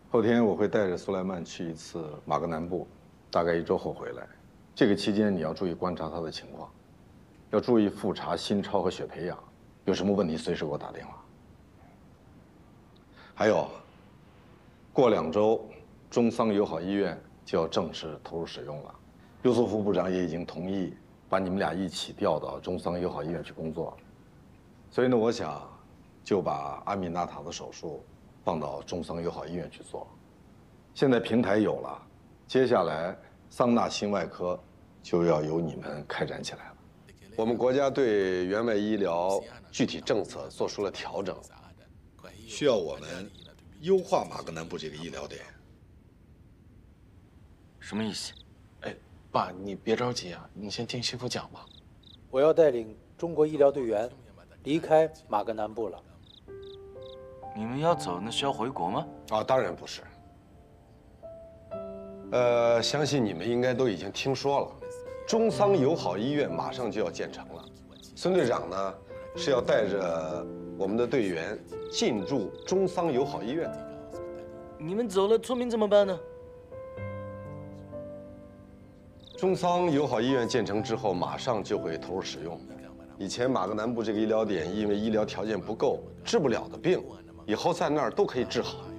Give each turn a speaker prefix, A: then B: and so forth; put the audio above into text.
A: 后天我会带着苏莱曼去一次马格南布，大概1周后回来。这个期间你要注意观察他的情况，要注意复查心超和血培养，有什么问题随时给我打电话。还有，过2周，中桑友好医院就要正式投入使用了。尤素夫部长也已经同意把你们俩一起调到中桑友好医院去工作，所以呢，我想就把阿米纳塔的手术放到中桑友好医院去做。现在平台有了，接下来桑纳心外科就要由你们开展起来了。
B: 我们国家对援外医疗具体政策做出了调整，
C: 需要我们优化马格南布这个医疗点。
D: 什么意思？
E: 哎，爸，你别着急啊，你先听媳妇讲吧。
F: 我要带领中国医疗队员离开马格南布了。
D: 你们要走，那是要回国吗？
B: 啊，当然不是。相信你们应该都已经听说了，中桑友好医院马上就要建成了。孙队长呢是要带着我们的队员进驻中桑友好医院。
D: 你们走了，村民怎么办呢？
B: 中桑友好医院建成之后，马上就会投入使用。以前马格南布这个医疗点因为医疗条件不够，治不了的病，以后在那儿都可以治好。